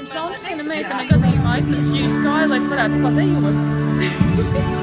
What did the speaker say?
Jums nav viena meitene gadījumā aizmirst šīs kāju, lai es varētu padejot?